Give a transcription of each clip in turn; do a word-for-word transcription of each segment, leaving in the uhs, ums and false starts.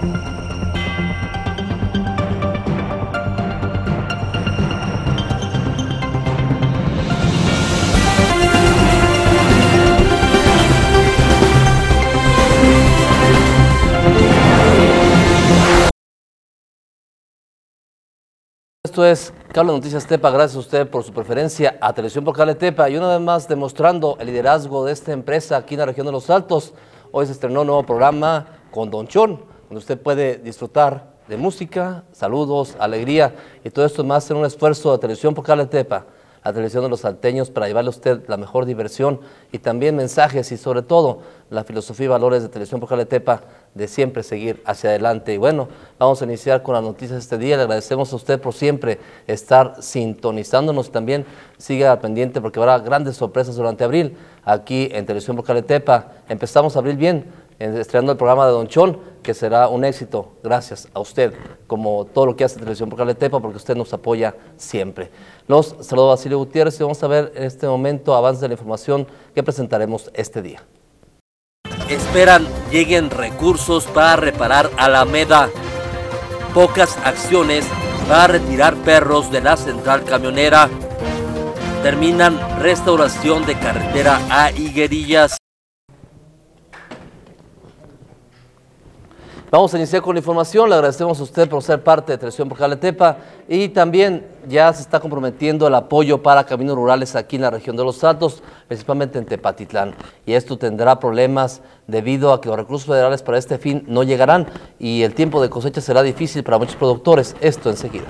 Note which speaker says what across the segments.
Speaker 1: Esto es Cable Noticias Tepa, gracias a usted por su preferencia a Televisión por Cable Tepa y una vez más demostrando el liderazgo de esta empresa aquí en la región de Los Altos. Hoy se estrenó un nuevo programa con Don Chon, donde usted puede disfrutar de música, saludos, alegría y todo esto más en un esfuerzo de Televisión por Cable Tepa, la televisión de los salteños, para llevarle a usted la mejor diversión y también mensajes y sobre todo la filosofía y valores de Televisión por Cable Tepa de siempre seguir hacia adelante. Y bueno, vamos a iniciar con las noticias de este día. Le agradecemos a usted por siempre estar sintonizándonos. También siga al pendiente porque habrá grandes sorpresas durante abril aquí en Televisión por Cable Tepa. Empezamos abril bien, estrenando el programa de Don Chon, que será un éxito gracias a usted, como todo lo que hace Televisión por Cable Tepa, porque usted nos apoya siempre. Los saludo a Basilio Gutiérrez y vamos a ver en este momento avance de la información que presentaremos este día.
Speaker 2: Esperan lleguen recursos para reparar Alameda. Pocas acciones para retirar perros de la central camionera. Terminan restauración de carretera a Higuerillas.
Speaker 1: Vamos a iniciar con la información. Le agradecemos a usted por ser parte de Televisión por Cable Tepa y también ya se está comprometiendo el apoyo para caminos rurales aquí en la región de Los Altos, principalmente en Tepatitlán. Y esto tendrá problemas debido a que los recursos federales para este fin no llegarán y el tiempo de cosecha será difícil para muchos productores. Esto enseguida.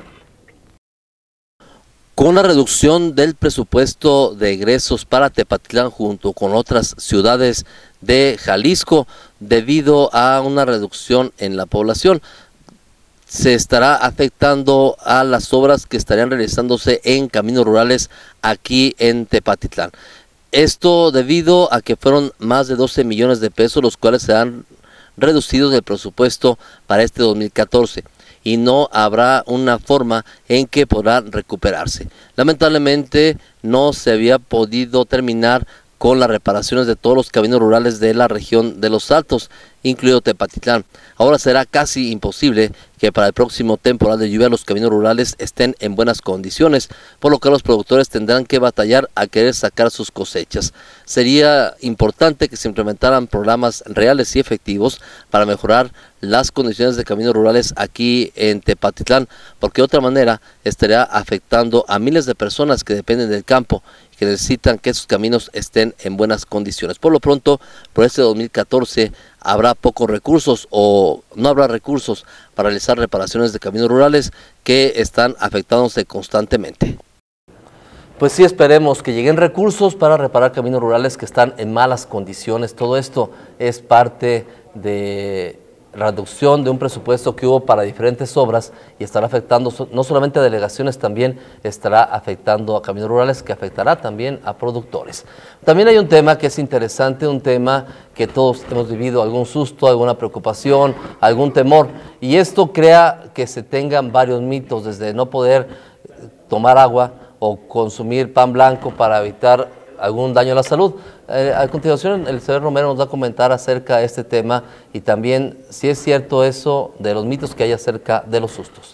Speaker 2: Con la reducción del presupuesto de egresos para Tepatitlán junto con otras ciudades de Jalisco, debido a una reducción en la población, se estará afectando a las obras que estarían realizándose en caminos rurales aquí en Tepatitlán. Esto debido a que fueron más de doce millones de pesos los cuales se han reducido del presupuesto para este dos mil catorce. Y no habrá una forma en que podrá recuperarse. Lamentablemente no se había podido terminar con las reparaciones de todos los caminos rurales de la región de Los Altos, incluido Tepatitlán. Ahora será casi imposible que para el próximo temporal de lluvia los caminos rurales estén en buenas condiciones, por lo que los productores tendrán que batallar a querer sacar sus cosechas. Sería importante que se implementaran programas reales y efectivos para mejorar las condiciones de caminos rurales aquí en Tepatitlán, porque de otra manera estaría afectando a miles de personas que dependen del campo y que necesitan que esos caminos estén en buenas condiciones. Por lo pronto, por este dos mil catorce habrá pocos recursos o no habrá recursos para realizar reparaciones de caminos rurales que están afectándose constantemente.
Speaker 1: Pues sí, esperemos que lleguen recursos para reparar caminos rurales que están en malas condiciones. Todo esto es parte de la reducción de un presupuesto que hubo para diferentes obras y estará afectando no solamente a delegaciones, también estará afectando a caminos rurales, que afectará también a productores. También hay un tema que es interesante, un tema que todos hemos vivido, algún susto, alguna preocupación, algún temor, y esto crea que se tengan varios mitos, desde no poder tomar agua o consumir pan blanco para evitar algún daño a la salud. Eh, a continuación, el señor Romero nos va a comentar acerca de este tema y también si es cierto eso de los mitos que hay acerca de los sustos.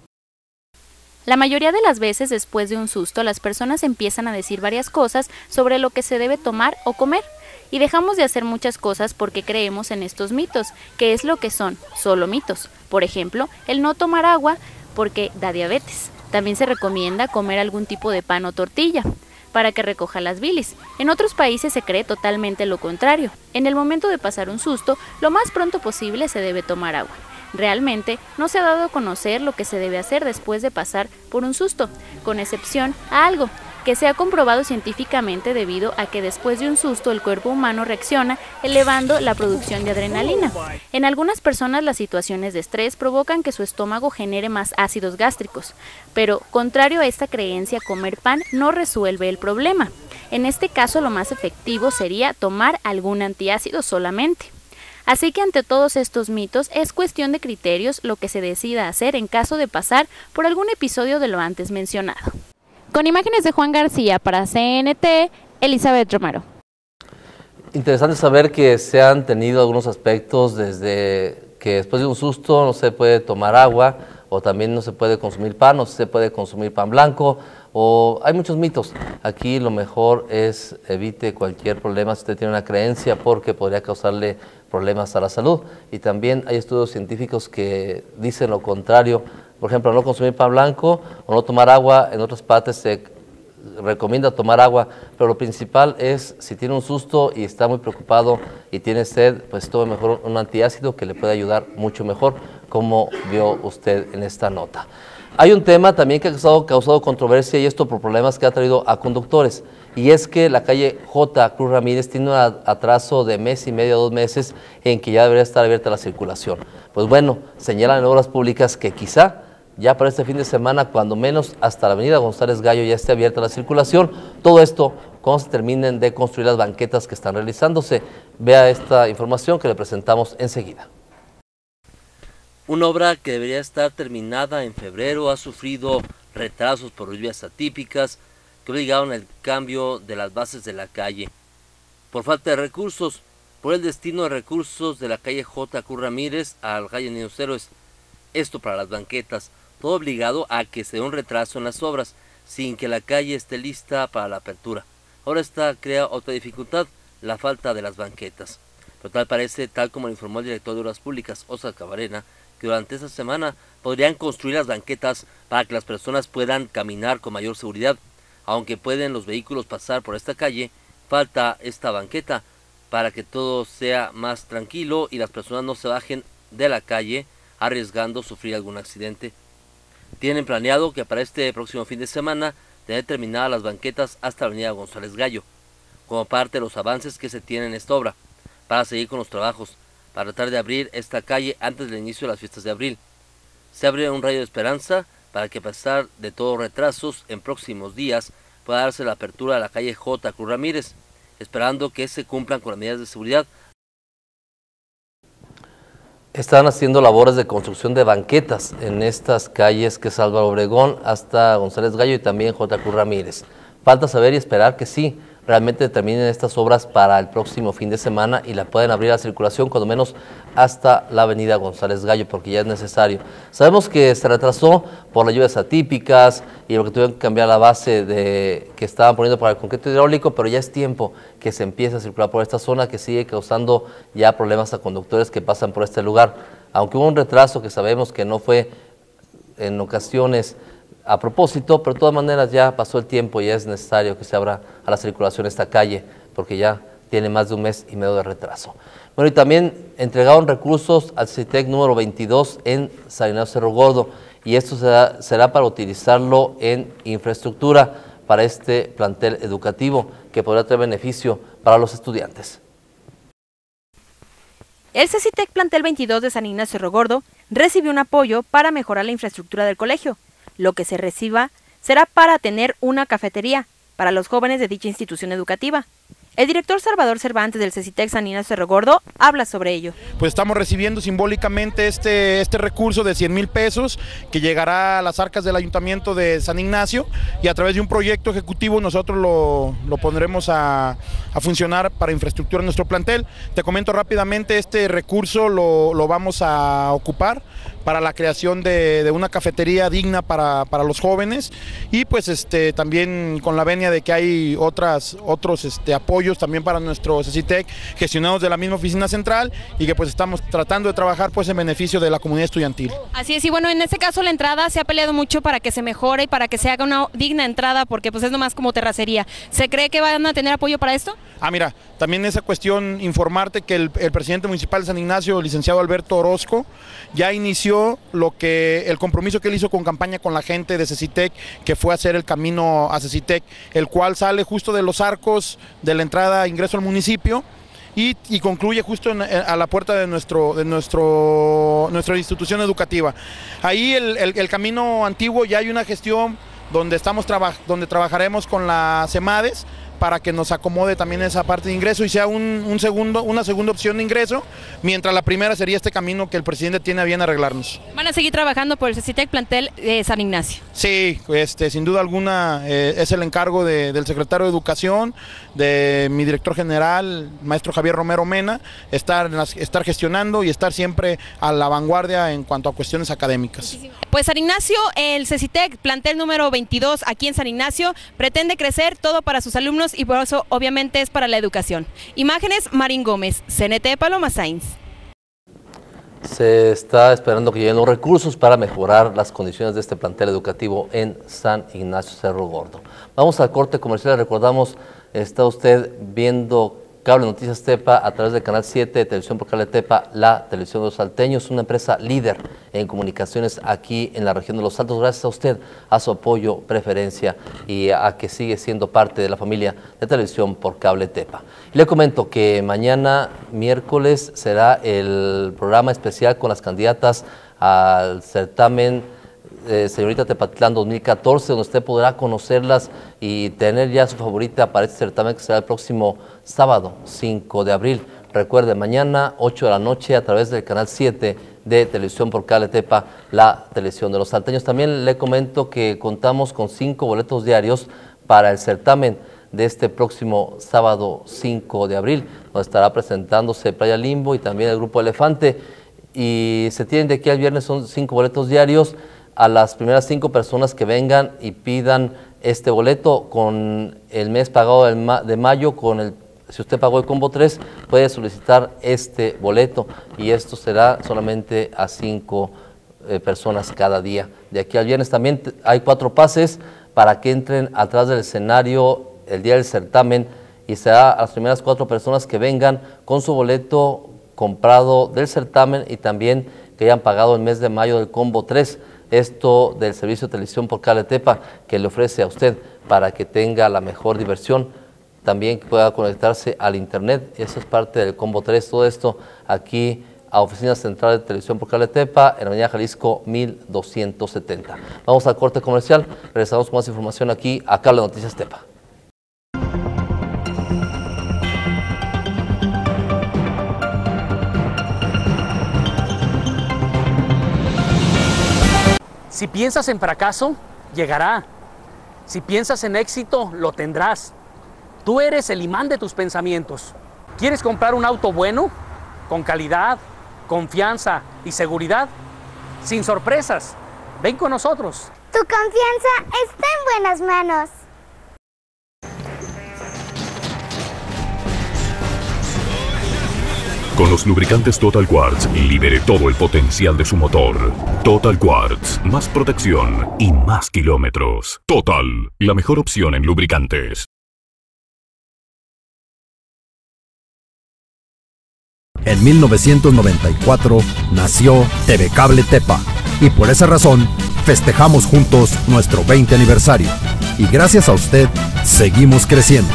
Speaker 3: La mayoría de las veces después de un susto, las personas empiezan a decir varias cosas sobre lo que se debe tomar o comer. Y dejamos de hacer muchas cosas porque creemos en estos mitos, que es lo que son, solo mitos. Por ejemplo, el no tomar agua porque da diabetes. También se recomienda comer algún tipo de pan o tortilla para que recoja las bilis. En otros países se cree totalmente lo contrario. En el momento de pasar un susto, lo más pronto posible se debe tomar agua. Realmente no se ha dado a conocer lo que se debe hacer después de pasar por un susto, con excepción a algo que se ha comprobado científicamente debido a que después de un susto el cuerpo humano reacciona elevando la producción de adrenalina. En algunas personas las situaciones de estrés provocan que su estómago genere más ácidos gástricos, pero contrario a esta creencia, comer pan no resuelve el problema. En este caso lo más efectivo sería tomar algún antiácido solamente. Así que ante todos estos mitos es cuestión de criterios lo que se decida hacer en caso de pasar por algún episodio de lo antes mencionado. Con imágenes de Juan García para C N T, Elizabeth Romero.
Speaker 1: Interesante saber que se han tenido algunos aspectos desde que después de un susto no se puede tomar agua, o también no se puede consumir pan, o se puede consumir pan blanco, o hay muchos mitos. Aquí lo mejor es evite cualquier problema si usted tiene una creencia, porque podría causarle problemas a la salud. Y también hay estudios científicos que dicen lo contrario. Por ejemplo, no consumir pan blanco o no tomar agua. En otras partes se recomienda tomar agua, pero lo principal es, si tiene un susto y está muy preocupado y tiene sed, pues tome mejor un antiácido que le puede ayudar mucho mejor, como vio usted en esta nota. Hay un tema también que ha causado, causado controversia, y esto por problemas que ha traído a conductores, y es que la calle J. Cruz Ramírez tiene un atraso de mes y medio a dos meses en que ya debería estar abierta la circulación. Pues bueno, señalan en Obras Públicas que quizá ya para este fin de semana, cuando menos hasta la avenida González Gallo ya esté abierta la circulación. Todo esto cuando se terminen de construir las banquetas que están realizándose. Vea esta información que le presentamos enseguida.
Speaker 2: Una obra que debería estar terminada en febrero ha sufrido retrasos por lluvias atípicas que obligaron al cambio de las bases de la calle. Por falta de recursos, por el destino de recursos de la calle J. Cruz Ramírez al calle Niños Héroes. Esto para las banquetas, todo obligado a que se dé un retraso en las obras, sin que la calle esté lista para la apertura. Ahora esta crea otra dificultad, la falta de las banquetas. Pero tal parece, tal como lo informó el director de Obras Públicas, Oscar Cabarena, que durante esta semana podrían construir las banquetas para que las personas puedan caminar con mayor seguridad. Aunque pueden los vehículos pasar por esta calle, falta esta banqueta para que todo sea más tranquilo y las personas no se bajen de la calle arriesgando sufrir algún accidente. Tienen planeado que para este próximo fin de semana tener terminadas las banquetas hasta la avenida González Gallo, como parte de los avances que se tienen en esta obra, para seguir con los trabajos, para tratar de abrir esta calle antes del inicio de las fiestas de abril. Se abre un rayo de esperanza para que, a pesar de todos retrasos, en próximos días pueda darse la apertura de la calle J. Cruz Ramírez, esperando que se cumplan con las medidas de seguridad.
Speaker 1: Están haciendo labores de construcción de banquetas en estas calles, que es Álvaro Obregón hasta González Gallo y también J. Cruz Ramírez. Falta saber y esperar que sí, realmente terminen estas obras para el próximo fin de semana y la pueden abrir a circulación, cuando menos hasta la avenida González Gallo, porque ya es necesario. Sabemos que se retrasó por las lluvias atípicas y lo que tuvieron que cambiar la base de, que estaban poniendo para el concreto hidráulico, pero ya es tiempo que se empiece a circular por esta zona, que sigue causando ya problemas a conductores que pasan por este lugar. Aunque hubo un retraso que sabemos que no fue en ocasiones a propósito, pero de todas maneras ya pasó el tiempo y es necesario que se abra a la circulación esta calle, porque ya tiene más de un mes y medio de retraso. Bueno, y también entregaron recursos al CECITEC número veintidós en San Ignacio Cerro Gordo, y esto será, será para utilizarlo en infraestructura para este plantel educativo, que podrá traer beneficio para los estudiantes.
Speaker 4: El CECITEC Plantel veintidós de San Ignacio Cerro Gordo recibió un apoyo para mejorar la infraestructura del colegio. Lo que se reciba será para tener una cafetería para los jóvenes de dicha institución educativa. El director Salvador Cervantes del CECITEC San Ignacio Cerro Gordo habla sobre ello.
Speaker 5: Pues estamos recibiendo simbólicamente este, este recurso de cien mil pesos que llegará a las arcas del Ayuntamiento de San Ignacio, y a través de un proyecto ejecutivo nosotros lo, lo pondremos a, a funcionar para infraestructura en nuestro plantel. Te comento rápidamente, este recurso lo, lo vamos a ocupar para la creación de, de una cafetería digna para, para los jóvenes, y pues este también con la venia de que hay otras, otros este, apoyos también para nuestro CECITEC gestionados de la misma oficina central, y que pues estamos tratando de trabajar pues en beneficio de la comunidad estudiantil.
Speaker 4: Así es, y bueno, en este caso la entrada se ha peleado mucho para que se mejore y para que se haga una digna entrada, porque pues es nomás como terracería. ¿Se cree que van a tener apoyo para esto?
Speaker 5: Ah, mira, también esa cuestión, informarte que el, el presidente municipal de San Ignacio, licenciado Alberto Orozco, ya inició lo que el compromiso que él hizo con campaña con la gente de CECITEC, que fue hacer el camino a CECITEC, el cual sale justo de los arcos de la entrada ingreso al municipio y, y concluye justo en, a la puerta de nuestro de nuestro nuestra institución educativa. Ahí el, el, el camino antiguo ya hay una gestión donde estamos traba, donde trabajaremos con la CEMADES para que nos acomode también esa parte de ingreso y sea un, un segundo, una segunda opción de ingreso, mientras la primera sería este camino que el presidente tiene a bien arreglarnos.
Speaker 4: ¿Van a seguir trabajando por el CECITEC plantel de San Ignacio?
Speaker 5: Sí, este, sin duda alguna eh, es el encargo de, del secretario de Educación, de mi director general, maestro Javier Romero Mena, estar, estar gestionando y estar siempre a la vanguardia en cuanto a cuestiones académicas.
Speaker 4: Pues San Ignacio, el CECITEC, plantel número veintidós aquí en San Ignacio, pretende crecer todo para sus alumnos y por eso obviamente es para la educación. Imágenes, Marín Gómez, C N T Paloma Sainz.
Speaker 1: Se está esperando que lleguen los recursos para mejorar las condiciones de este plantel educativo en San Ignacio Cerro Gordo. Vamos al corte comercial. Recordamos, está usted viendo Cable Noticias Tepa a través del canal siete de Televisión por Cable Tepa, la televisión de los salteños, una empresa líder en comunicaciones aquí en la región de Los Altos. Gracias a usted, a su apoyo, preferencia y a que sigue siendo parte de la familia de Televisión por Cable Tepa. Le comento que mañana, miércoles, será el programa especial con las candidatas al certamen Eh, Señorita Tepatitlán dos mil catorce, donde usted podrá conocerlas y tener ya su favorita para este certamen que será el próximo sábado cinco de abril. Recuerde, mañana ocho de la noche a través del canal siete de Televisión por Cable Tepa, la televisión de los salteños. También le comento que contamos con cinco boletos diarios para el certamen de este próximo sábado cinco de abril, donde estará presentándose Playa Limbo y también el Grupo Elefante. Y se tienen de aquí al viernes, son cinco boletos diarios. A las primeras cinco personas que vengan y pidan este boleto con el mes pagado del ma de mayo, con el, si usted pagó el combo tres, puede solicitar este boleto y esto será solamente a cinco eh, personas cada día. De aquí al viernes también hay cuatro pases para que entren atrás del escenario el día del certamen y será a las primeras cuatro personas que vengan con su boleto comprado del certamen y también que hayan pagado el mes de mayo del combo tres. Esto del servicio de Televisión por Cable Tepa que le ofrece a usted para que tenga la mejor diversión, también que pueda conectarse al internet, y eso es parte del combo tres. Todo esto aquí a Oficina Central de Televisión por Cable Tepa, en la avenida Jalisco mil doscientos setenta. Vamos al corte comercial, regresamos con más información aquí a Cable Noticias Tepa.
Speaker 6: Si piensas en fracaso, llegará. Si piensas en éxito, lo tendrás. Tú eres el imán de tus pensamientos. ¿Quieres comprar un auto bueno? Con calidad, confianza y seguridad. Sin sorpresas. Ven con nosotros.
Speaker 7: Tu confianza está en buenas manos.
Speaker 8: Con los lubricantes Total Quartz, libere todo el potencial de su motor. Total Quartz, más protección y más kilómetros. Total, la mejor opción en lubricantes.
Speaker 9: En mil novecientos noventa y cuatro nació T V Cable Tepa y por esa razón festejamos juntos nuestro veinte aniversario. Y gracias a usted, seguimos creciendo.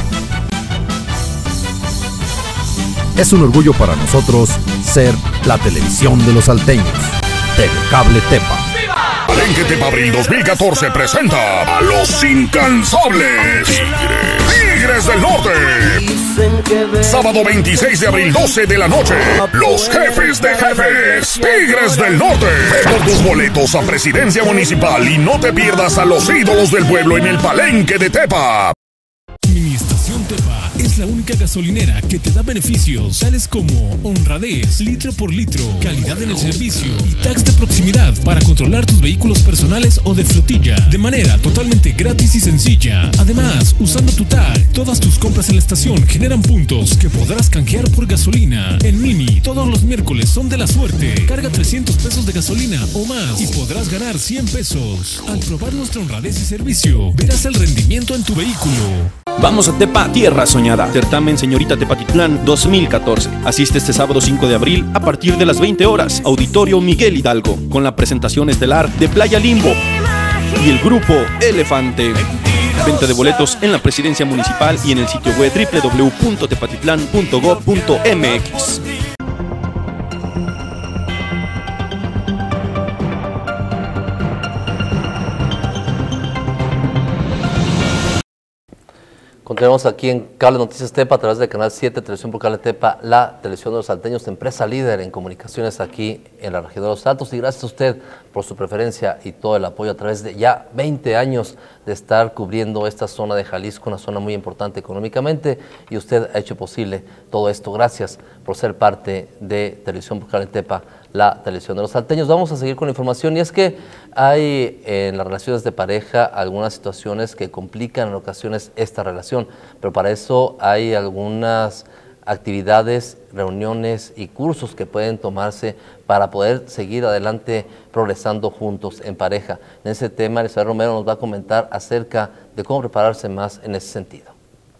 Speaker 9: Es un orgullo para nosotros ser la televisión de los salteños. T V Cable Tepa.
Speaker 8: Palenque Tepa Abril dos mil catorce presenta a los incansables Tigres. Tigres del Norte. Sábado veintiséis de abril, doce de la noche. Los jefes de jefes. Tigres del Norte. Ve por tus boletos a Presidencia Municipal y no te pierdas a los ídolos del pueblo en el Palenque de Tepa.
Speaker 10: Mini Estación Tepa es la única gasolinera que te da beneficios tales como honradez, litro por litro, calidad en el servicio y tax de proximidad para controlar tus vehículos personales o de flotilla de manera totalmente gratis y sencilla. Además, usando tu tag, todas tus compras en la estación generan puntos que podrás canjear por gasolina. En Mini, todos los miércoles son de la suerte. Carga trescientos pesos de gasolina o más y podrás ganar cien pesos. Al probar nuestra honradez y servicio, verás el rendimiento en tu vehículo.
Speaker 11: Vamos a Tepa, tierra soñada. Certamen Señorita Tepatitlán dos mil catorce. Asiste este sábado cinco de abril a partir de las veinte horas. Auditorio Miguel Hidalgo, con la presentación estelar de Playa Limbo y el grupo Elefante. Venta de boletos en la Presidencia Municipal y en el sitio web doble u doble u doble u punto tepatitlán punto gob punto m x.
Speaker 1: Continuamos aquí en Cable Noticias Tepa a través del canal siete, Televisión por Cable Tepa, la televisión de los salteños, empresa líder en comunicaciones aquí en la región de Los Altos. Y gracias a usted por su preferencia y todo el apoyo a través de ya veinte años de estar cubriendo esta zona de Jalisco, una zona muy importante económicamente, y usted ha hecho posible todo esto. Gracias por ser parte de Televisión por Cable Tepa, la televisión de los salteños. Vamos a seguir con la información, y es que hay en las relaciones de pareja algunas situaciones que complican en ocasiones esta relación, pero para eso hay algunas actividades, reuniones y cursos que pueden tomarse para poder seguir adelante progresando juntos en pareja. En ese tema, Elizabeth Romero nos va a comentar acerca de cómo prepararse más en ese sentido.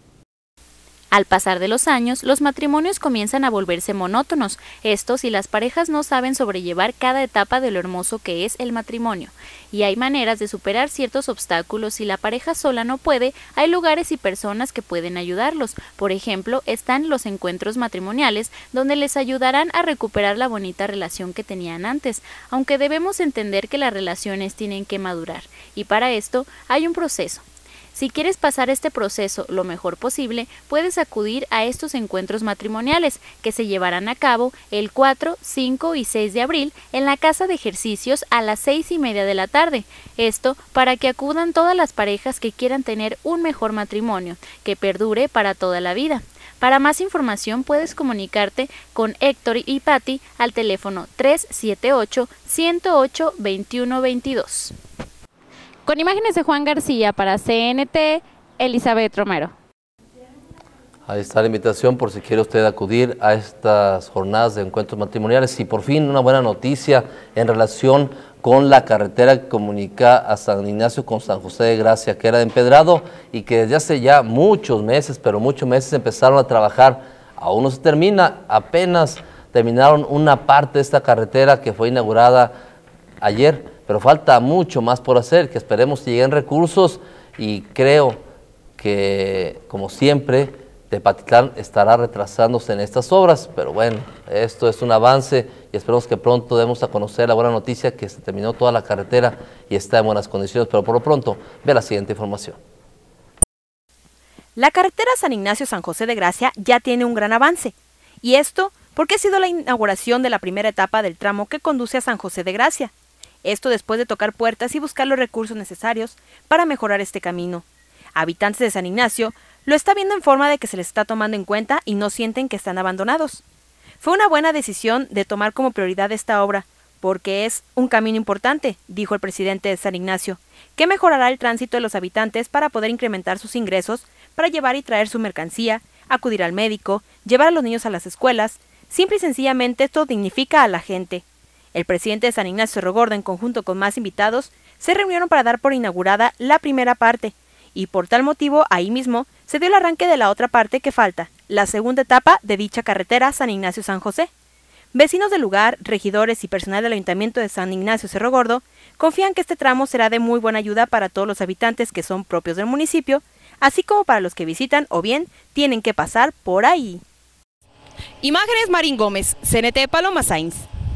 Speaker 3: Al pasar de los años, los matrimonios comienzan a volverse monótonos, esto si las parejas no saben sobrellevar cada etapa de lo hermoso que es el matrimonio. Y hay maneras de superar ciertos obstáculos. Si la pareja sola no puede, hay lugares y personas que pueden ayudarlos. Por ejemplo, están los encuentros matrimoniales, donde les ayudarán a recuperar la bonita relación que tenían antes, aunque debemos entender que las relaciones tienen que madurar, y para esto hay un proceso. Si quieres pasar este proceso lo mejor posible, puedes acudir a estos encuentros matrimoniales que se llevarán a cabo el cuatro, cinco y seis de abril en la Casa de Ejercicios a las seis y media de la tarde. Esto para que acudan todas las parejas que quieran tener un mejor matrimonio, que perdure para toda la vida. Para más información puedes comunicarte con Héctor y Patti al teléfono tres siete ocho, uno cero ocho, dos uno dos dos. Con imágenes de Juan García para C N T, Elizabeth Romero.
Speaker 1: Ahí está la invitación por si quiere usted acudir a estas jornadas de encuentros matrimoniales. Y por fin una buena noticia en relación con la carretera que comunica a San Ignacio con San José de Gracia, que era de empedrado y que desde hace ya muchos meses, pero muchos meses empezaron a trabajar. Aún no se termina, apenas terminaron una parte de esta carretera que fue inaugurada ayer, pero falta mucho más por hacer, que esperemos que lleguen recursos, y creo que, como siempre, Tepatitlán estará retrasándose en estas obras, pero bueno, esto es un avance y esperemos que pronto demos a conocer la buena noticia que se terminó toda la carretera y está en buenas condiciones, pero por lo pronto, ve la siguiente información.
Speaker 4: La carretera San Ignacio-San José de Gracia ya tiene un gran avance, y esto porque ha sido la inauguración de la primera etapa del tramo que conduce a San José de Gracia. Esto después de tocar puertas y buscar los recursos necesarios para mejorar este camino. Habitantes de San Ignacio lo está viendo en forma de que se les está tomando en cuenta y no sienten que están abandonados. Fue una buena decisión de tomar como prioridad esta obra, porque es un camino importante, dijo el presidente de San Ignacio, que mejorará el tránsito de los habitantes para poder incrementar sus ingresos, para llevar y traer su mercancía, acudir al médico, llevar a los niños a las escuelas. Simple y sencillamente esto dignifica a la gente. El presidente de San Ignacio Cerro Gordo, en conjunto con más invitados, se reunieron para dar por inaugurada la primera parte, y por tal motivo ahí mismo se dio el arranque de la otra parte que falta, la segunda etapa de dicha carretera San Ignacio-San José. Vecinos del lugar, regidores y personal del Ayuntamiento de San Ignacio Cerro Gordo confían que este tramo será de muy buena ayuda para todos los habitantes que son propios del municipio, así como para los que visitan o bien tienen que pasar por ahí.
Speaker 12: Imágenes Marín Gómez, C N T Paloma Sainz.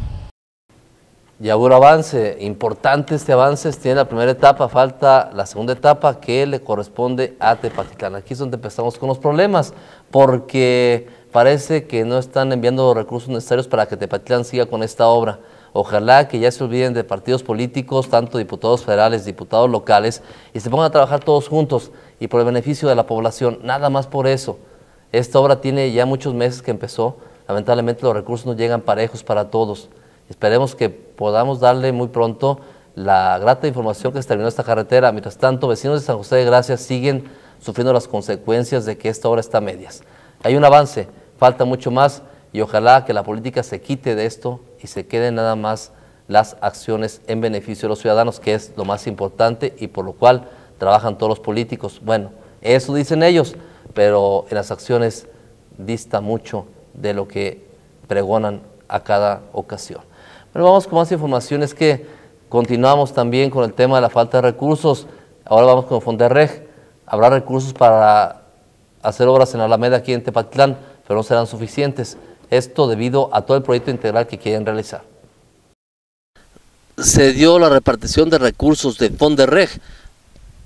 Speaker 1: Ya hubo un avance, importante este avance, tiene la primera etapa, falta la segunda etapa que le corresponde a Tepatitlán. Aquí es donde empezamos con los problemas, porque parece que no están enviando los recursos necesarios para que Tepatitlán siga con esta obra. Ojalá que ya se olviden de partidos políticos, tanto diputados federales, diputados locales, y se pongan a trabajar todos juntos y por el beneficio de la población, nada más por eso. Esta obra tiene ya muchos meses que empezó, lamentablemente los recursos no llegan parejos para todos. Esperemos que podamos darle muy pronto la grata información que se terminó esta carretera. Mientras tanto, vecinos de San José de Gracia siguen sufriendo las consecuencias de que esta obra está a medias. Hay un avance, falta mucho más, y ojalá que la política se quite de esto y se queden nada más las acciones en beneficio de los ciudadanos, que es lo más importante y por lo cual trabajan todos los políticos. Bueno, eso dicen ellos, pero en las acciones dista mucho de lo que pregonan a cada ocasión. Bueno, vamos con más información. Es que continuamos también con el tema de la falta de recursos. Ahora vamos con Fonderreg. Habrá recursos para hacer obras en Alameda aquí en Tepatitlán, pero no serán suficientes. Esto debido a todo el proyecto integral que quieren realizar.
Speaker 2: Se dio la repartición de recursos de Fonderreg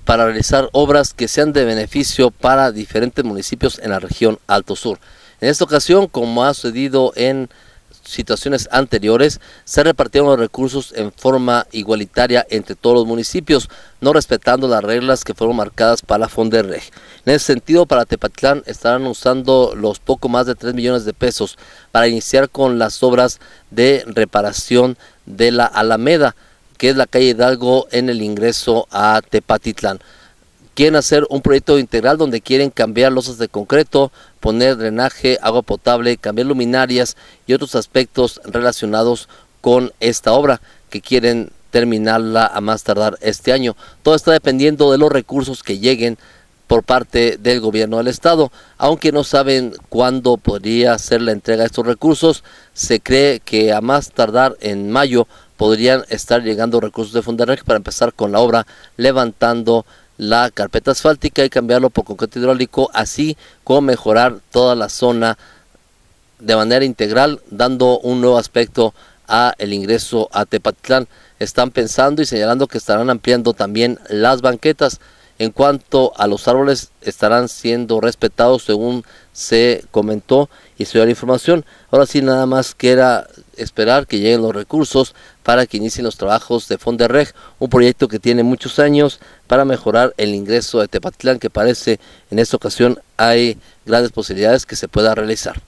Speaker 2: para realizar obras que sean de beneficio para diferentes municipios en la región Alto Sur. En esta ocasión, como ha sucedido en situaciones anteriores, se repartieron los recursos en forma igualitaria entre todos los municipios, no respetando las reglas que fueron marcadas para la Fonderreg. En ese sentido, para Tepatitlán estarán usando los poco más de tres millones de pesos para iniciar con las obras de reparación de la Alameda, que es la calle Hidalgo en el ingreso a Tepatitlán. Quieren hacer un proyecto integral donde quieren cambiar losas de concreto, poner drenaje, agua potable, cambiar luminarias y otros aspectos relacionados con esta obra que quieren terminarla a más tardar este año. Todo está dependiendo de los recursos que lleguen por parte del gobierno del estado. Aunque no saben cuándo podría ser la entrega de estos recursos, se cree que a más tardar en mayo podrían estar llegando recursos de Fonderreg para empezar con la obra, levantando la carpeta asfáltica y cambiarlo por concreto hidráulico, así como mejorar toda la zona de manera integral, dando un nuevo aspecto a el ingreso a Tepatitlán. Están pensando y señalando que estarán ampliando también las banquetas. En cuanto a los árboles, estarán siendo respetados según se comentó y se dio la información. Ahora sí, nada más queda esperar que lleguen los recursos para que inicien los trabajos de Fonderreg, un proyecto que tiene muchos años para mejorar el ingreso de Tepatitlán, que parece en esta ocasión hay grandes posibilidades que se pueda realizar.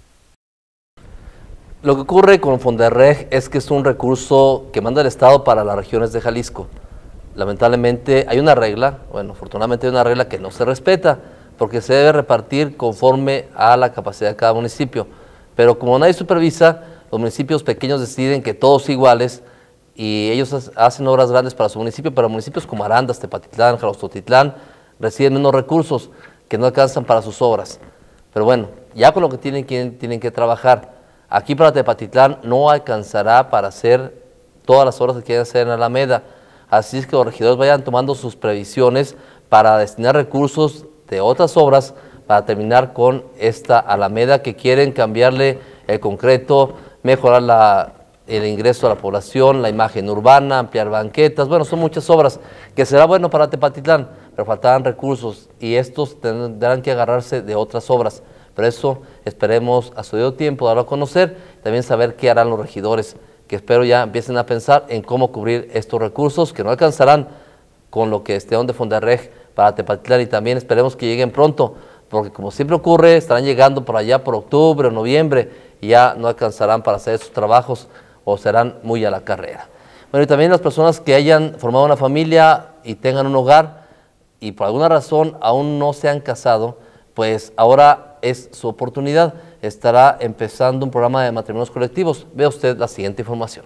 Speaker 1: Lo que ocurre con Fonderreg es que es un recurso que manda el Estado para las regiones de Jalisco. Lamentablemente hay una regla, bueno, afortunadamente hay una regla que no se respeta, porque se debe repartir conforme a la capacidad de cada municipio. Pero como nadie supervisa, los municipios pequeños deciden que todos iguales y ellos hacen obras grandes para su municipio, pero municipios como Arandas, Tepatitlán, Jalostotitlán reciben menos recursos que no alcanzan para sus obras. Pero bueno, ya con lo que tienen, tienen que trabajar. Aquí para Tepatitlán no alcanzará para hacer todas las obras que quieren hacer en Alameda. Así es que los regidores vayan tomando sus previsiones para destinar recursos de otras obras para terminar con esta Alameda, que quieren cambiarle el concreto, mejorar la, el ingreso a la población, la imagen urbana, ampliar banquetas. Bueno, son muchas obras que será bueno para Tepatitlán, pero faltarán recursos y estos tendrán que agarrarse de otras obras. Pero eso esperemos a su debido tiempo darlo a conocer, también saber qué harán los regidores, que espero ya empiecen a pensar en cómo cubrir estos recursos que no alcanzarán con lo que esté de Fonderreg para Tepatitlán, y también esperemos que lleguen pronto, porque como siempre ocurre, estarán llegando por allá por octubre o noviembre y ya no alcanzarán para hacer esos trabajos o serán muy a la carrera. Bueno, y también las personas que hayan formado una familia y tengan un hogar y por alguna razón aún no se han casado, pues ahora es su oportunidad. Estará empezando un programa de matrimonios colectivos. Vea usted la siguiente información.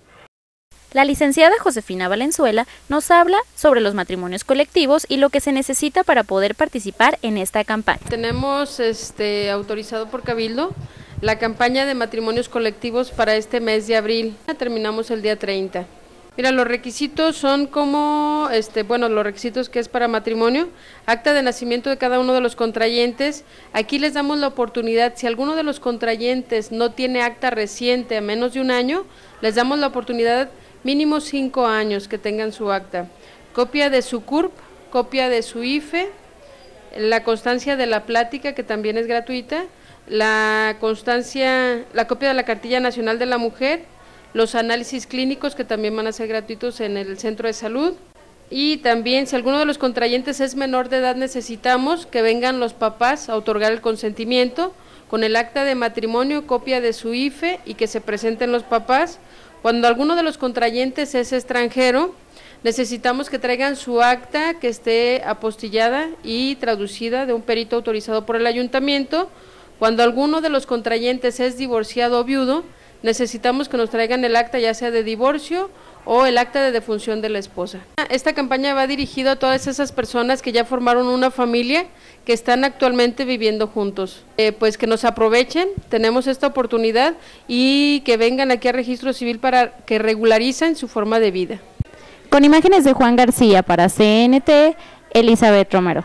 Speaker 3: La licenciada Josefina Valenzuela nos habla sobre los matrimonios colectivos y lo que se necesita para poder participar en esta campaña.
Speaker 13: Tenemos este, autorizado por Cabildo la campaña de matrimonios colectivos para este mes de abril. Terminamos el día treinta. Mira, los requisitos son como, este, bueno, los requisitos que es para matrimonio, acta de nacimiento de cada uno de los contrayentes. Aquí les damos la oportunidad, si alguno de los contrayentes no tiene acta reciente a menos de un año, les damos la oportunidad mínimo cinco años que tengan su acta. Copia de su C U R P, copia de su I F E, la constancia de la plática, que también es gratuita, la constancia, la copia de la cartilla nacional de la mujer, los análisis clínicos que también van a ser gratuitos en el centro de salud, y también si alguno de los contrayentes es menor de edad, necesitamos que vengan los papás a otorgar el consentimiento con el acta de matrimonio, copia de su I F E y que se presenten los papás. Cuando alguno de los contrayentes es extranjero, necesitamos que traigan su acta que esté apostillada y traducida de un perito autorizado por el ayuntamiento. Cuando alguno de los contrayentes es divorciado o viudo, necesitamos que nos traigan el acta ya sea de divorcio o el acta de defunción de la esposa. Esta campaña va dirigida a todas esas personas que ya formaron una familia, que están actualmente viviendo juntos. Eh, pues que nos aprovechen, tenemos esta oportunidad, y que vengan aquí a Registro Civil para que regularicen su forma de vida.
Speaker 3: Con imágenes de Juan García para C N T, Elizabeth Romero.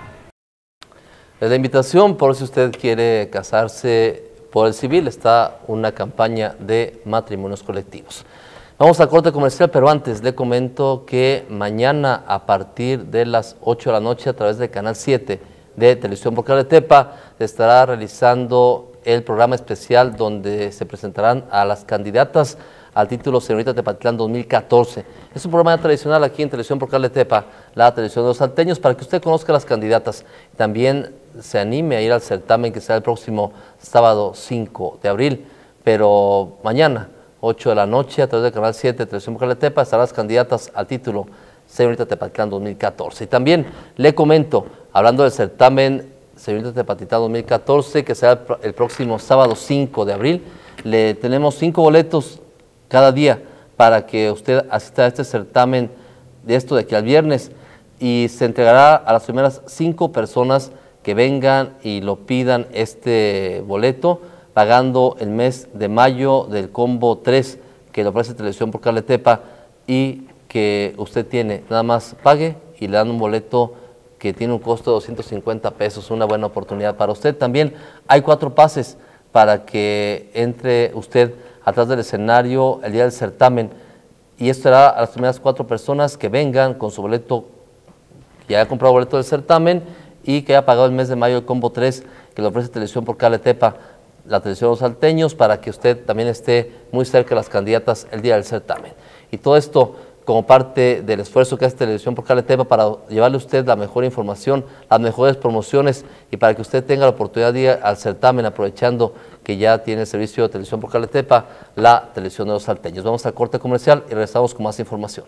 Speaker 1: La invitación, por si usted quiere casarse por el civil, está una campaña de matrimonios colectivos. Vamos a corte comercial, pero antes le comento que mañana a partir de las ocho de la noche a través del canal siete de Televisión por Cable Tepa se estará realizando el programa especial donde se presentarán a las candidatas al título Señorita Tepatitlán dos mil catorce. Es un programa tradicional aquí en Televisión por Cable Tepa, la televisión de los salteños, para que usted conozca a las candidatas. También se anime a ir al certamen que será el próximo sábado cinco de abril, pero mañana, ocho de la noche, a través del canal siete de Televisión por Cable Tepa, estarán las candidatas al título Señorita Tepatitlán dos mil catorce. Y también le comento, hablando del certamen Señorita Tepatitlán dos mil catorce, que será el, el próximo sábado cinco de abril, le tenemos cinco boletos cada día para que usted asista a este certamen de esto de aquí al viernes, y se entregará a las primeras cinco personas que vengan y lo pidan este boleto, pagando el mes de mayo del combo tres que le ofrece Televisión por Cable Tepa y que usted tiene. Nada más pague y le dan un boleto que tiene un costo de doscientos cincuenta pesos, una buena oportunidad para usted. También hay cuatro pases para que entre usted atrás del escenario el día del certamen, y esto será a las primeras cuatro personas que vengan con su boleto, que haya comprado boleto del certamen y que haya pagado el mes de mayo el combo tres que le ofrece Televisión por Cable Tepa, la televisión de los salteños, para que usted también esté muy cerca de las candidatas el día del certamen. Y todo esto como parte del esfuerzo que hace Televisión por Cable Tepa para llevarle a usted la mejor información, las mejores promociones, y para que usted tenga la oportunidad de ir al certamen, aprovechando que ya tiene el servicio de Televisión por Cable Tepa, la televisión de los salteños. Vamos al corte comercial y regresamos con más información.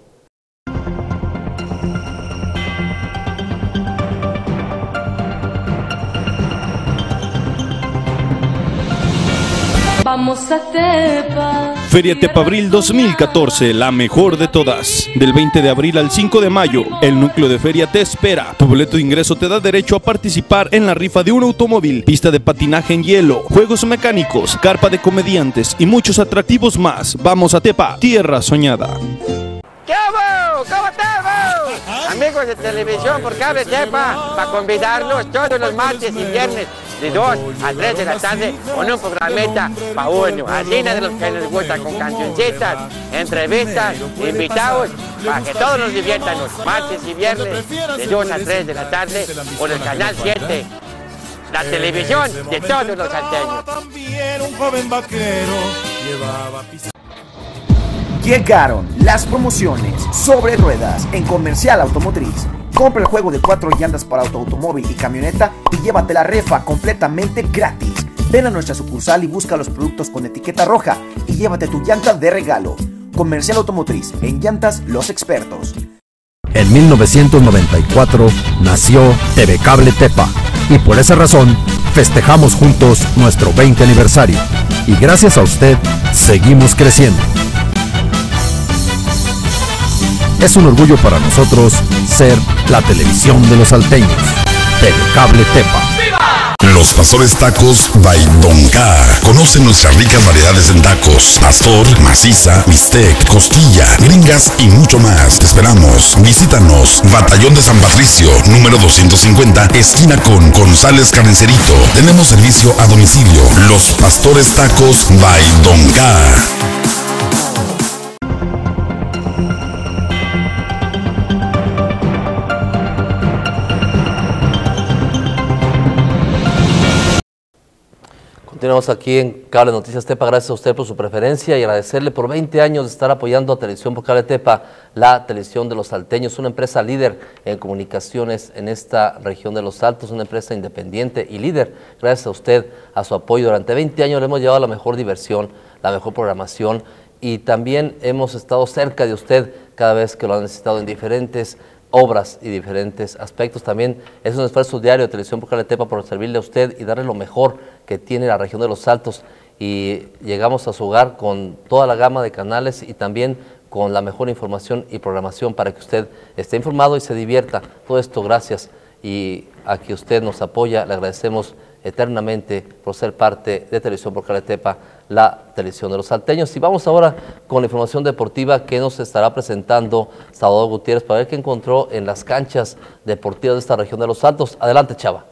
Speaker 14: Vamos a Tepa.
Speaker 11: Feria Tepa Abril dos mil catorce, la mejor de todas. Del veinte de abril al cinco de mayo, el núcleo de feria te espera. Tu boleto de ingreso te da derecho a participar en la rifa de un automóvil, pista de patinaje en hielo, juegos mecánicos, carpa de comediantes y muchos atractivos más. Vamos a Tepa, tierra soñada.
Speaker 15: ¿Qué hago? ¿Cómo estamos? Amigos de Televisión por Cable Tepa, para convidarlos todos los martes y viernes de dos a tres de la tarde con un programeta para uno, así de los que les gusta, con cancioncitas, entrevistas, invitados, para que todos nos diviertan los martes y viernes de dos a tres de la tarde por el canal siete, la televisión de todos los salteños.
Speaker 16: También un joven vaquero llevaba pista.
Speaker 17: Llegaron las promociones sobre ruedas en Comercial Automotriz. Compra el juego de cuatro llantas para auto, automóvil y camioneta y llévate la rifa completamente gratis. Ven a nuestra sucursal y busca los productos con etiqueta roja y llévate tu llanta de regalo. Comercial Automotriz, en llantas los expertos.
Speaker 9: En mil novecientos noventa y cuatro nació T V Cable Tepa, y por esa razón festejamos juntos nuestro veinte aniversario. Y gracias a usted seguimos creciendo. Es un orgullo para nosotros ser la televisión de los salteños. T V Cable Tepa.
Speaker 8: Los Pastores Tacos by Don K. Conoce nuestras ricas variedades en tacos: pastor, maciza, bistec, costilla, gringas y mucho más. Te esperamos. Visítanos. Batallón de San Patricio, número doscientos cincuenta, esquina con González Carnicerito. Tenemos servicio a domicilio. Los Pastores Tacos by Don K.
Speaker 1: Continuamos aquí en Cable Noticias Tepa. Gracias a usted por su preferencia y agradecerle por veinte años de estar apoyando a Televisión por Cable Tepa, la televisión de los salteños, una empresa líder en comunicaciones en esta región de los Altos, una empresa independiente y líder. Gracias a usted, a su apoyo. Durante veinte años le hemos llevado la mejor diversión, la mejor programación, y también hemos estado cerca de usted cada vez que lo ha necesitado en diferentes obras y diferentes aspectos. También es un esfuerzo diario de Televisión por Cable Tepa por servirle a usted y darle lo mejor que tiene la región de los Altos, y llegamos a su hogar con toda la gama de canales y también con la mejor información y programación para que usted esté informado y se divierta. Todo esto gracias y a que usted nos apoya. Le agradecemos eternamente por ser parte de Televisión por Cable Tepa, la televisión de los salteños. Y vamos ahora con la información deportiva que nos estará presentando Salvador Gutiérrez para ver qué encontró en las canchas deportivas de esta región de los Altos. Adelante, Chava.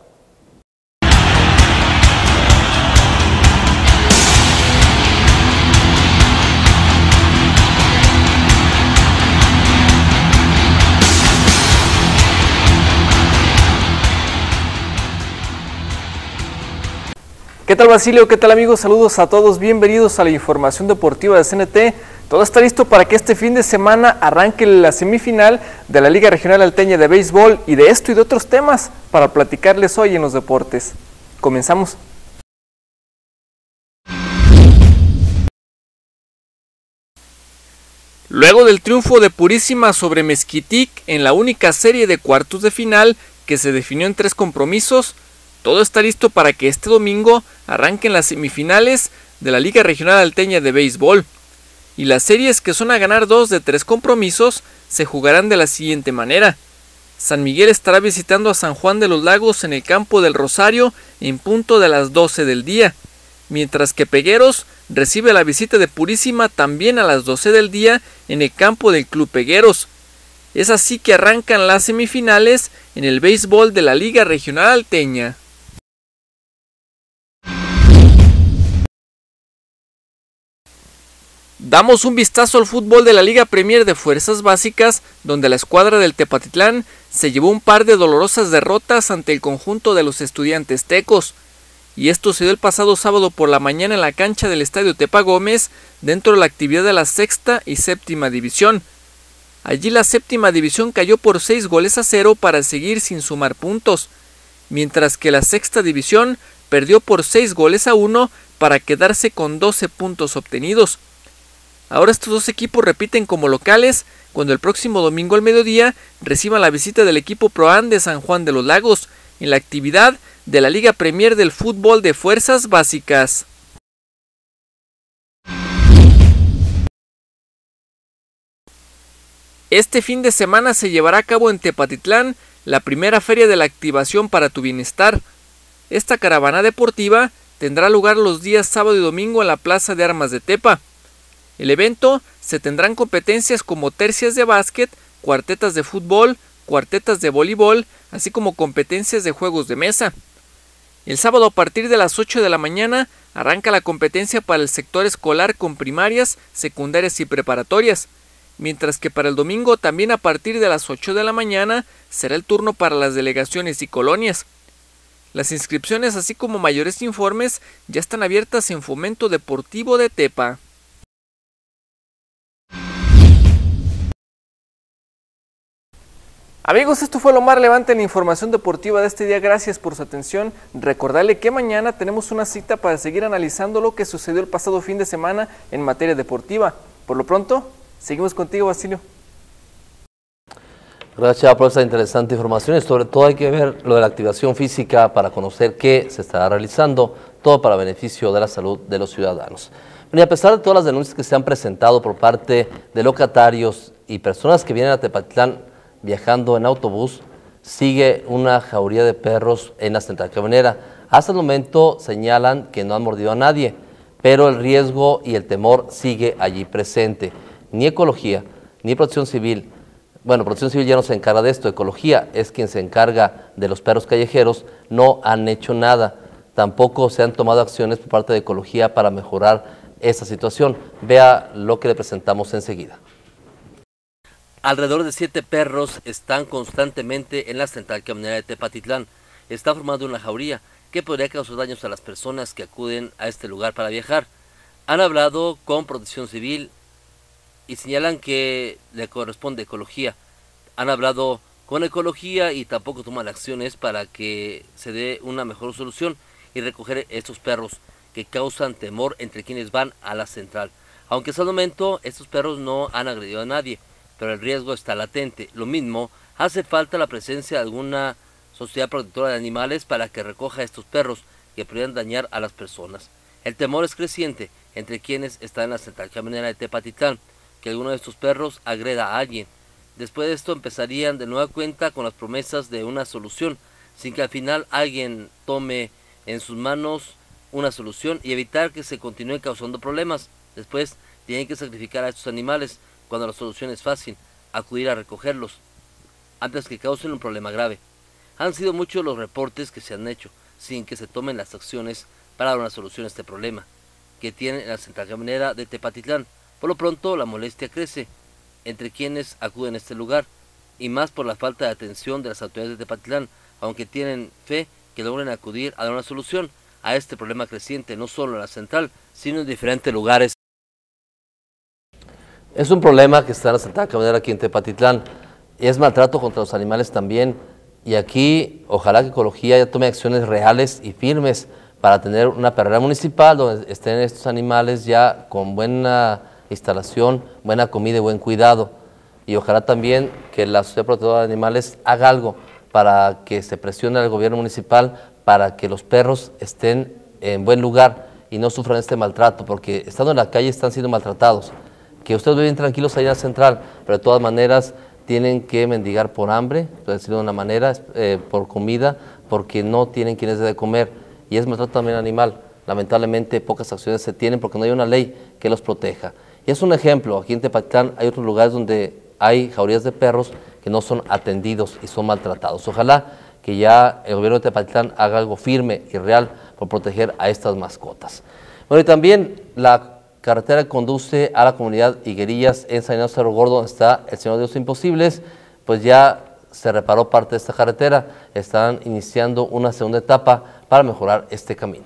Speaker 18: ¿Qué tal, Basilio? ¿Qué tal, amigos? Saludos a todos, bienvenidos a la información deportiva de C N T. Todo está listo para que este fin de semana arranque la semifinal de la Liga Regional Alteña de Béisbol, y de esto y de otros temas para platicarles hoy en los deportes. Comenzamos. Luego del triunfo de Purísima sobre Mezquitic en la única serie de cuartos de final que se definió en tres compromisos, todo está listo para que este domingo arranquen las semifinales de la Liga Regional Alteña de Béisbol. Y las series, que son a ganar dos de tres compromisos, se jugarán de la siguiente manera. San Miguel estará visitando a San Juan de los Lagos en el campo del Rosario en punto de las doce del día, mientras que Pegueros recibe la visita de Purísima también a las doce del día en el campo del Club Pegueros. Es así que arrancan las semifinales en el béisbol de la Liga Regional Alteña. Damos un vistazo al fútbol de la Liga Premier de Fuerzas Básicas, donde la escuadra del Tepatitlán se llevó un par de dolorosas derrotas ante el conjunto de los Estudiantes Tecos. Y esto se dio el pasado sábado por la mañana en la cancha del Estadio Tepa Gómez, dentro de la actividad de la sexta y séptima división. Allí la séptima división cayó por seis goles a cero para seguir sin sumar puntos, mientras que la sexta división perdió por seis goles a uno para quedarse con doce puntos obtenidos. Ahora estos dos equipos repiten como locales cuando el próximo domingo al mediodía reciban la visita del equipo ProAm de San Juan de los Lagos en la actividad de la Liga Premier del Fútbol de Fuerzas Básicas. Este fin de semana se llevará a cabo en Tepatitlán la primera feria de la activación para tu bienestar. Esta caravana deportiva tendrá lugar los días sábado y domingo en la Plaza de Armas de Tepa. El evento se tendrán competencias como tercias de básquet, cuartetas de fútbol, cuartetas de voleibol, así como competencias de juegos de mesa. El sábado a partir de las ocho de la mañana arranca la competencia para el sector escolar con primarias, secundarias y preparatorias, mientras que para el domingo también a partir de las ocho de la mañana será el turno para las delegaciones y colonias. Las inscripciones, así como mayores informes, ya están abiertas en Fomento Deportivo de Tepa. Amigos, esto fue lo más relevante en la información deportiva de este día. Gracias por su atención. Recordarle que mañana tenemos una cita para seguir analizando lo que sucedió el pasado fin de semana en materia deportiva. Por lo pronto, seguimos contigo, Basilio.
Speaker 1: Gracias por esa interesante información, y sobre todo hay que ver lo de la activación física para conocer qué se estará realizando, todo para beneficio de la salud de los ciudadanos. Y a pesar de todas las denuncias que se han presentado por parte de locatarios y personas que vienen a Tepatitlán viajando en autobús, sigue una jauría de perros en la central camionera. Hasta el momento señalan que no han mordido a nadie, pero el riesgo y el temor sigue allí presente. Ni Ecología, ni Protección Civil, bueno, Protección Civil ya no se encarga de esto, Ecología es quien se encarga de los perros callejeros, no han hecho nada. Tampoco se han tomado acciones por parte de Ecología para mejorar esta situación. Vea lo que le presentamos enseguida.
Speaker 2: Alrededor de siete perros están constantemente en la central camionera de Tepatitlán. Está formando una jauría que podría causar daños a las personas que acuden a este lugar para viajar. Han hablado con Protección Civil y señalan que le corresponde Ecología. Han hablado con Ecología y tampoco toman acciones para que se dé una mejor solución y recoger estos perros que causan temor entre quienes van a la central. Aunque hasta el momento estos perros no han agredido a nadie, pero el riesgo está latente. Lo mismo, hace falta la presencia de alguna sociedad protectora de animales para que recoja estos perros que podrían dañar a las personas. El temor es creciente entre quienes están en la central camionera de Tepatitlán, que alguno de estos perros agreda a alguien. Después de esto empezarían de nueva cuenta con las promesas de una solución, sin que al final alguien tome en sus manos una solución y evitar que se continúen causando problemas. Después tienen que sacrificar a estos animales, cuando la solución es fácil, acudir a recogerlos, antes que causen un problema grave. Han sido muchos los reportes que se han hecho, sin que se tomen las acciones para dar una solución a este problema, que tiene la central camionera de Tepatitlán. Por lo pronto, la molestia crece entre quienes acuden a este lugar, y más por la falta de atención de las autoridades de Tepatitlán, aunque tienen fe que logren acudir a dar una solución. a este problema creciente, no solo en la central, sino en diferentes lugares.
Speaker 1: Es un problema que está en la central camionera aquí en Tepatitlán. Es maltrato contra los animales también. Y aquí, ojalá que Ecología ya tome acciones reales y firmes para tener una perrera municipal donde estén estos animales ya con buena instalación, buena comida y buen cuidado. Y ojalá también que la Sociedad Protectora de Animales haga algo para que se presione al gobierno municipal para que los perros estén en buen lugar y no sufran este maltrato, porque estando en la calle están siendo maltratados. Que ustedes viven tranquilos allá en la central, pero de todas maneras tienen que mendigar por hambre, por decirlo de una manera, eh, por comida, porque no tienen quienes de comer. Y es maltrato también animal. Lamentablemente pocas acciones se tienen porque no hay una ley que los proteja. Y es un ejemplo, aquí en Tepatitlán hay otros lugares donde hay jaurías de perros que no son atendidos y son maltratados. Ojalá que ya el gobierno de Tepatitlán haga algo firme y real por proteger a estas mascotas. Bueno, y también la carretera que conduce a la comunidad Higuerillas en San Ignacio Cerro Gordo, donde está el Señor de los Imposibles, pues ya se reparó parte de esta carretera. Están iniciando una segunda etapa para mejorar este camino.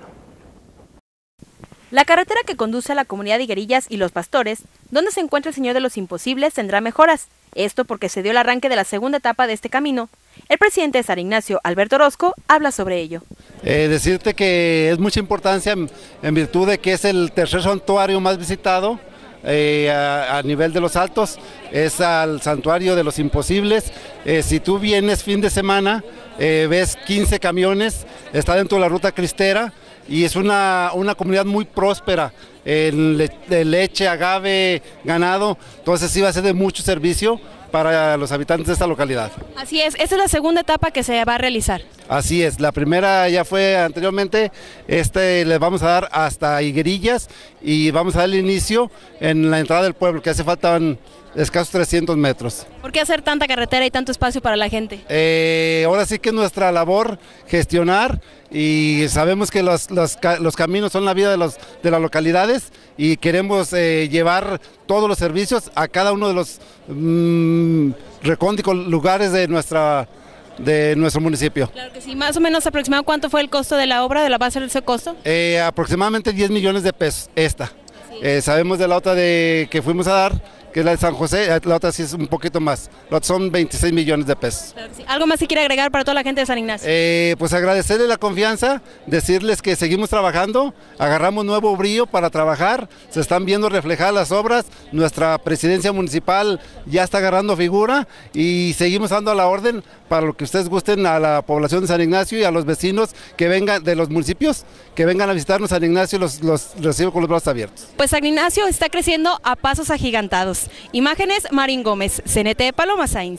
Speaker 4: La carretera que conduce a la comunidad de Higuerillas y Los Pastores, donde se encuentra el Señor de los Imposibles, tendrá mejoras. Esto porque se dio el arranque de la segunda etapa de este camino. El presidente de San Ignacio, Alberto Orozco, habla sobre ello.
Speaker 19: Eh, decirte que es mucha importancia en, en virtud de que es el tercer santuario más visitado eh, a, a nivel de los Altos, es al santuario de los Imposibles. Eh, si tú vienes fin de semana, eh, ves quince camiones, está dentro de la ruta cristera y es una, una comunidad muy próspera en le, de leche, agave, ganado, entonces sí va a ser de mucho servicio para los habitantes de esta localidad.
Speaker 12: Así es, esta es la segunda etapa que se va a realizar.
Speaker 19: Así es, la primera ya fue anteriormente, este le vamos a dar hasta Higuerillas y vamos a dar el inicio en la entrada del pueblo, que hace faltan escasos trescientos metros.
Speaker 12: ¿Por qué hacer tanta carretera y tanto espacio para la gente?
Speaker 19: Eh, ahora sí que es nuestra labor gestionar y sabemos que los, los, los caminos son la vida de, los, de las localidades y queremos eh, llevar todos los servicios a cada uno de los mmm, recónditos lugares de nuestra de nuestro municipio.
Speaker 12: Claro que sí, más o menos aproximado, ¿cuánto fue el costo de la obra, de la base de ese costo?
Speaker 19: Eh, aproximadamente diez millones de pesos esta. Sí. Eh, sabemos de la otra de que fuimos a dar, que es la de San José, la otra sí es un poquito más, la otra son veintiséis millones de pesos.
Speaker 12: Claro que sí. ¿Algo más si quiere agregar para toda la gente de San Ignacio?
Speaker 19: Eh, pues agradecerles la confianza, decirles que seguimos trabajando, agarramos nuevo brío para trabajar, se están viendo reflejadas las obras, nuestra presidencia municipal ya está agarrando figura y seguimos dando a la orden para lo que ustedes gusten a la población de San Ignacio y a los vecinos que vengan de los municipios, que vengan a visitarnos San Ignacio y los, los recibo con los brazos abiertos.
Speaker 12: Pues San Ignacio está creciendo a pasos agigantados. Imágenes, Marín Gómez, C N T Paloma Sainz.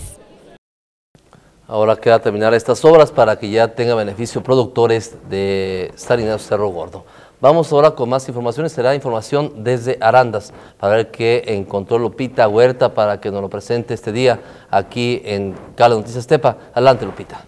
Speaker 1: Ahora queda terminar estas obras para que ya tenga beneficio productores de San Ignacio Cerro Gordo. Vamos ahora con más informaciones, será información desde Arandas, para ver qué encontró Lupita Huerta para que nos lo presente este día aquí en Cale Noticias Tepa. Adelante, Lupita.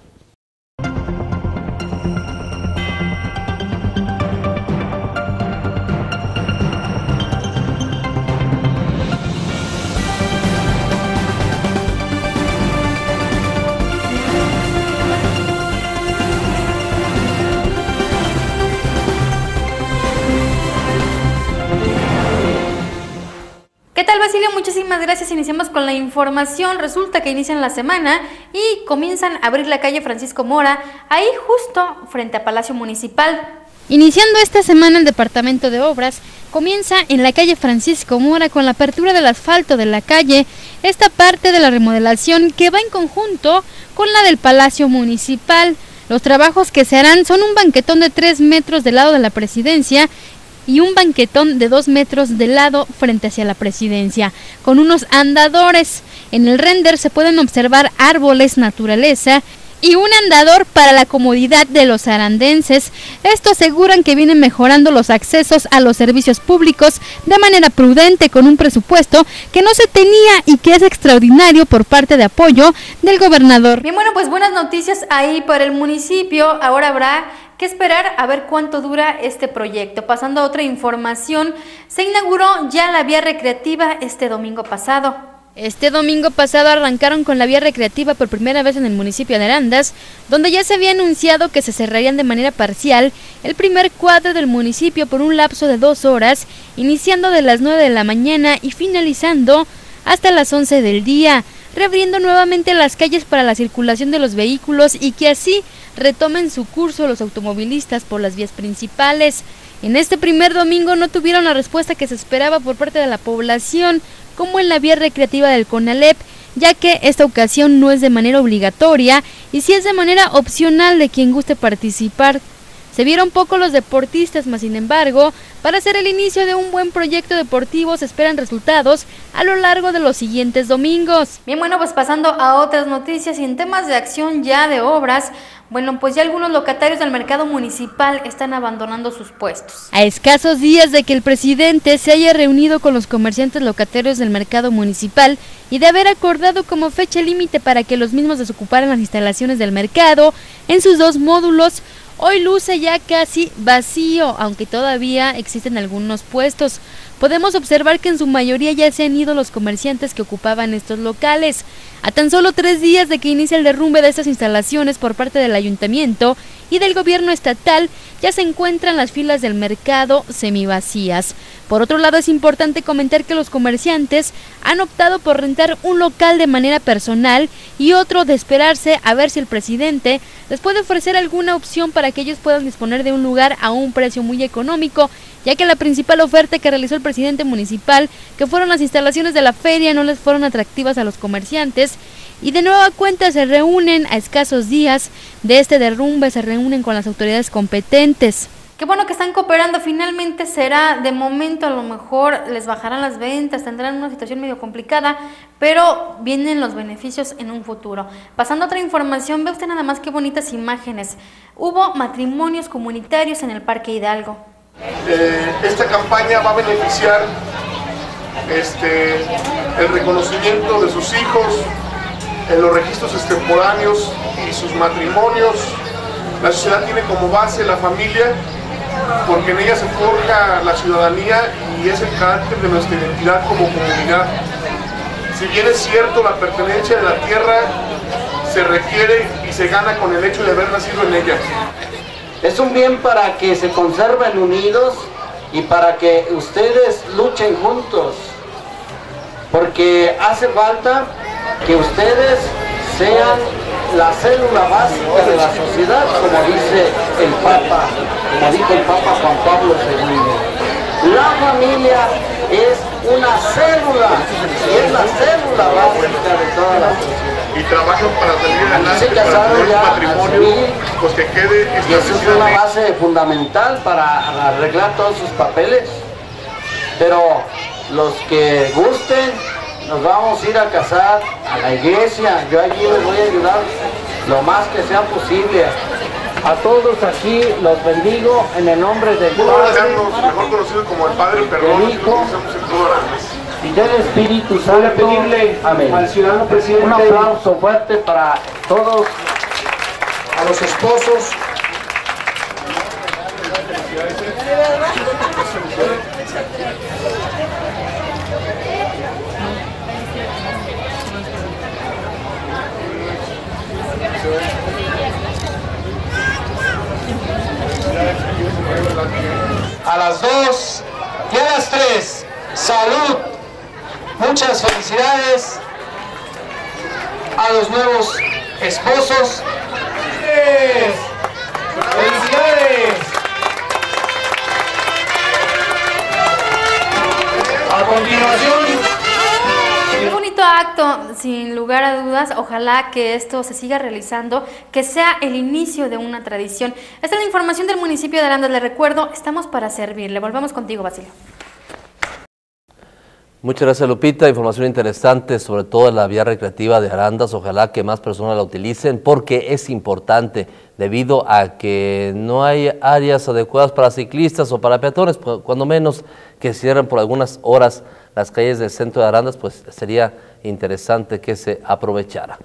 Speaker 20: ¿Qué tal, Basilio? Muchísimas gracias. Iniciamos con la información. Resulta que inician la semana y comienzan a abrir la calle Francisco Mora, ahí justo frente a Palacio Municipal.
Speaker 21: Iniciando esta semana el Departamento de Obras comienza en la calle Francisco Mora con la apertura del asfalto de la calle, esta parte de la remodelación que va en conjunto con la del Palacio Municipal. Los trabajos que se harán son un banquetón de tres metros del lado de la Presidencia y un banquetón de dos metros de lado frente hacia la Presidencia, con unos andadores. En el render se pueden observar árboles, naturaleza y un andador para la comodidad de los arandenses. Esto aseguran que vienen mejorando los accesos a los servicios públicos de manera prudente con un presupuesto que no se tenía y que es extraordinario por parte de apoyo del gobernador.
Speaker 20: Bien, bueno, pues buenas noticias ahí para el municipio. Ahora habrá que esperar a ver cuánto dura este proyecto. Pasando a otra información, se inauguró ya la vía recreativa este domingo pasado.
Speaker 21: Este domingo pasado arrancaron con la vía recreativa por primera vez en el municipio de Arandas, donde ya se había anunciado que se cerrarían de manera parcial el primer cuadro del municipio por un lapso de dos horas, iniciando de las nueve de la mañana y finalizando hasta las once del día, reabriendo nuevamente las calles para la circulación de los vehículos y que así retomen su curso los automovilistas por las vías principales. En este primer domingo no tuvieron la respuesta que se esperaba por parte de la población, como en la vía recreativa del CONALEP, ya que esta ocasión no es de manera obligatoria y sí es de manera opcional de quien guste participar. Se vieron poco los deportistas, mas sin embargo, para hacer el inicio de un buen proyecto deportivo se esperan resultados a lo largo de los siguientes domingos.
Speaker 20: Bien, bueno, pues pasando a otras noticias y en temas de acción ya de obras, bueno, pues ya algunos locatarios del mercado municipal están abandonando sus puestos.
Speaker 21: A escasos días de que el presidente se haya reunido con los comerciantes locatarios del mercado municipal y de haber acordado como fecha límite para que los mismos desocuparan las instalaciones del mercado en sus dos módulos, hoy luce ya casi vacío, aunque todavía existen algunos puestos. Podemos observar que en su mayoría ya se han ido los comerciantes que ocupaban estos locales. A tan solo tres días de que inicie el derrumbe de estas instalaciones por parte del ayuntamiento y del gobierno estatal, ya se encuentran las filas del mercado semivacías. Por otro lado, es importante comentar que los comerciantes han optado por rentar un local de manera personal y otro de esperarse a ver si el presidente les puede ofrecer alguna opción para que ellos puedan disponer de un lugar a un precio muy económico, ya que la principal oferta que realizó el presidente municipal, que fueron las instalaciones de la feria, no les fueron atractivas a los comerciantes y de nueva cuenta se reúnen a escasos días de este derrumbe, se reúnen con las autoridades competentes.
Speaker 20: Qué bueno que están cooperando, finalmente será de momento, a lo mejor les bajarán las ventas, tendrán una situación medio complicada, pero vienen los beneficios en un futuro. Pasando a otra información, ve usted nada más qué bonitas imágenes. Hubo matrimonios comunitarios en el Parque Hidalgo.
Speaker 5: Eh, esta campaña va a beneficiar este, el reconocimiento de sus hijos en los registros extemporáneos y sus matrimonios. La sociedad tiene como base la familia, porque en ella se forja la ciudadanía y es el carácter de nuestra identidad como comunidad. Si bien es cierto, la pertenencia de la tierra se requiere y se gana con el hecho de haber nacido en ella.
Speaker 22: Es un bien para que se conserven unidos y para que ustedes luchen juntos, porque hace falta que ustedes sean la célula básica de la sociedad, como dice el Papa, como dijo el Papa Juan Pablo segundo. La familia es una célula y es la célula básica de toda la sociedad.
Speaker 5: Y trabajan para salir adelante, para tener un matrimonio pues que quede establecido.
Speaker 22: Y eso es una base fundamental para arreglar todos sus papeles. Pero los que gusten, nos vamos a ir a casar a la iglesia. Yo allí les voy a ayudar lo más que sea posible. A todos aquí los bendigo en el nombre del Padre,
Speaker 5: mejor conocido como el Padre Perdón,
Speaker 22: del Hijo y del Espíritu Santo.
Speaker 23: Voy a pedirle
Speaker 22: Amén.
Speaker 23: al ciudadano presidente
Speaker 22: un aplauso fuerte para todos,
Speaker 23: a los esposos. A las dos y a las tres, salud, muchas felicidades a los nuevos esposos. ¡Felicidades! A continuación,
Speaker 20: Qué bonito acto, sin lugar a dudas. Ojalá que esto se siga realizando, que sea el inicio de una tradición. Esta es la información del municipio de Arandas. Le recuerdo, estamos para servirle. Volvemos contigo, Basilio.
Speaker 1: Muchas gracias, Lupita. Información interesante sobre todo la vía recreativa de Arandas. Ojalá que más personas la utilicen porque es importante debido a que no hay áreas adecuadas para ciclistas o para peatones. Cuando menos que cierren por algunas horas las calles del centro de Arandas, pues sería interesante que se aprovechara.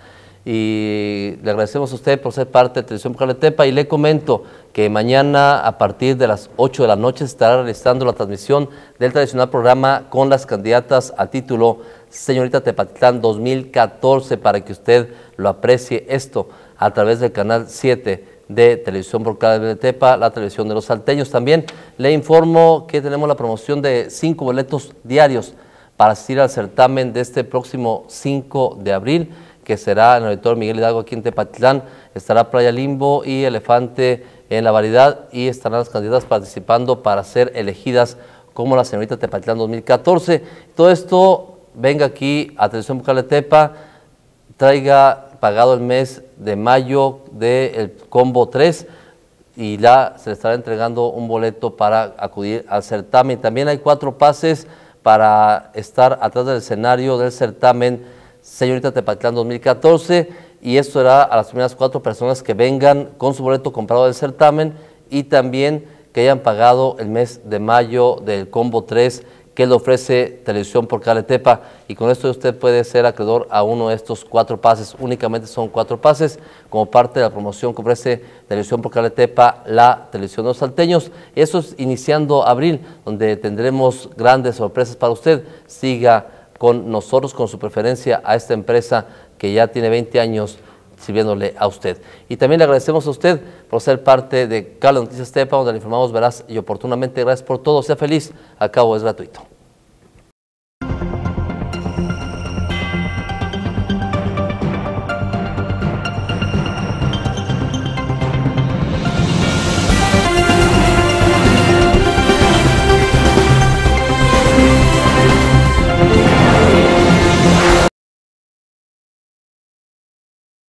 Speaker 1: y le agradecemos a usted por ser parte de Televisión por Cable Tepa y le comento que mañana a partir de las ocho de la noche se estará realizando la transmisión del tradicional programa con las candidatas a título Señorita Tepatitlán dos mil catorce para que usted lo aprecie esto a través del canal siete de Televisión por Cable Tepa, la televisión de los salteños. También le informo que tenemos la promoción de cinco boletos diarios para asistir al certamen de este próximo cinco de abril, que será en el Auditorio Miguel Hidalgo aquí en Tepatitlán. Estará Playa Limbo y Elefante en la variedad y estarán las candidatas participando para ser elegidas como la Señorita Tepatitlán dos mil catorce. Todo esto venga aquí a Televisión por Cable Tepa, traiga pagado el mes de mayo del combo tres y ya se le estará entregando un boleto para acudir al certamen. También hay cuatro pases para estar atrás del escenario del certamen Señorita Tepatitlán dos mil catorce, y esto será a las primeras cuatro personas que vengan con su boleto comprado del certamen y también que hayan pagado el mes de mayo del combo tres que le ofrece Televisión por Cable Tepa, y con esto usted puede ser acreedor a uno de estos cuatro pases. Únicamente son cuatro pases como parte de la promoción que ofrece Televisión por Cable Tepa, la televisión de los salteños. Eso es iniciando abril, donde tendremos grandes sorpresas para usted. Siga con nosotros, con su preferencia a esta empresa que ya tiene veinte años sirviéndole a usted. Y también le agradecemos a usted por ser parte de Cable Noticias Tepa, donde le informamos veraz y oportunamente. Gracias por todo. Sea feliz. Al cabo es gratuito.